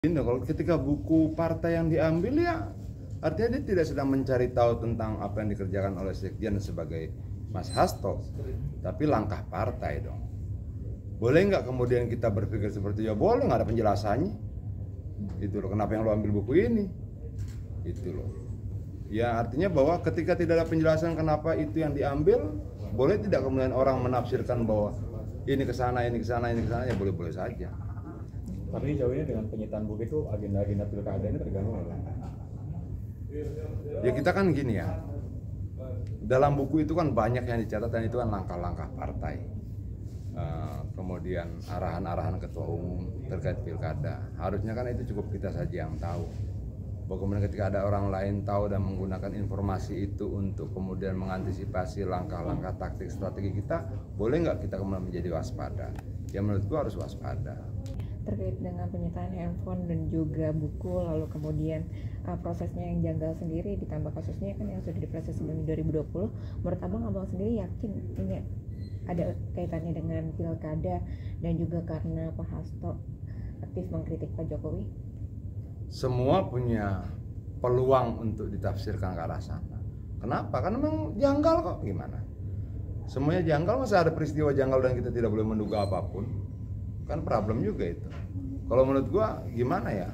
Ini kalau ketika buku partai yang diambil, ya artinya dia tidak sedang mencari tahu tentang apa yang dikerjakan oleh Sekjen sebagai Mas Hasto, tapi langkah partai dong. Boleh nggak kemudian kita berpikir seperti ya boleh, nggak ada penjelasannya. Itu loh, kenapa yang lo ambil buku ini? Itu loh. Ya artinya bahwa ketika tidak ada penjelasan kenapa itu yang diambil, boleh tidak kemudian orang menafsirkan bahwa ini ke sana, ini ke sana, ini ke sana, ya boleh-boleh saja. Tapi jauh ini dengan penyitaan buku itu agenda-agenda pilkada ini terganggu nggak? Ya kita kan gini ya, dalam buku itu kan banyak yang dicatat dan itu kan langkah-langkah partai, kemudian arahan-arahan ketua umum terkait pilkada. Harusnya kan itu cukup kita saja yang tahu. Bahwa kemudian ketika ada orang lain tahu dan menggunakan informasi itu untuk kemudian mengantisipasi langkah-langkah taktik strategi kita, boleh nggak kita kemudian menjadi waspada? Ya menurutku harus waspada. Terkait dengan penyitaan handphone dan juga buku, lalu kemudian prosesnya yang janggal sendiri ditambah kasusnya kan yang sudah diproses sebelum 2020, menurut abang sendiri yakin ini ada kaitannya dengan pilkada dan juga karena Pak Hasto aktif mengkritik Pak Jokowi? Semua punya peluang untuk ditafsirkan ke arah sana. Kenapa? Karena memang janggal kok, gimana? Semuanya janggal, masa ada peristiwa janggal dan kita tidak boleh menduga apapun? Kan problem juga itu. Kalau menurut gua gimana ya,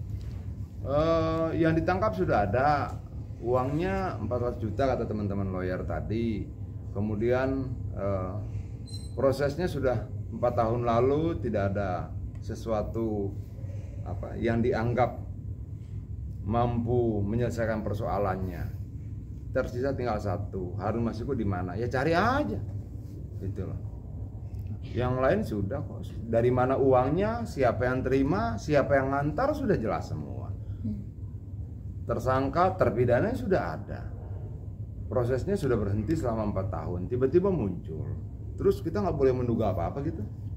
yang ditangkap sudah ada, uangnya 400 juta kata teman-teman lawyer tadi. Kemudian prosesnya sudah 4 tahun lalu, tidak ada sesuatu yang dianggap mampu menyelesaikan persoalannya. Tersisa tinggal satu, Harun Masiku di mana? Ya cari aja, gitu loh. Yang lain sudah kok, dari mana uangnya, siapa yang terima, siapa yang ngantar, sudah jelas semua. Tersangka, terpidana sudah ada. Prosesnya sudah berhenti selama 4 tahun, tiba-tiba muncul. Terus kita nggak boleh menduga apa-apa gitu.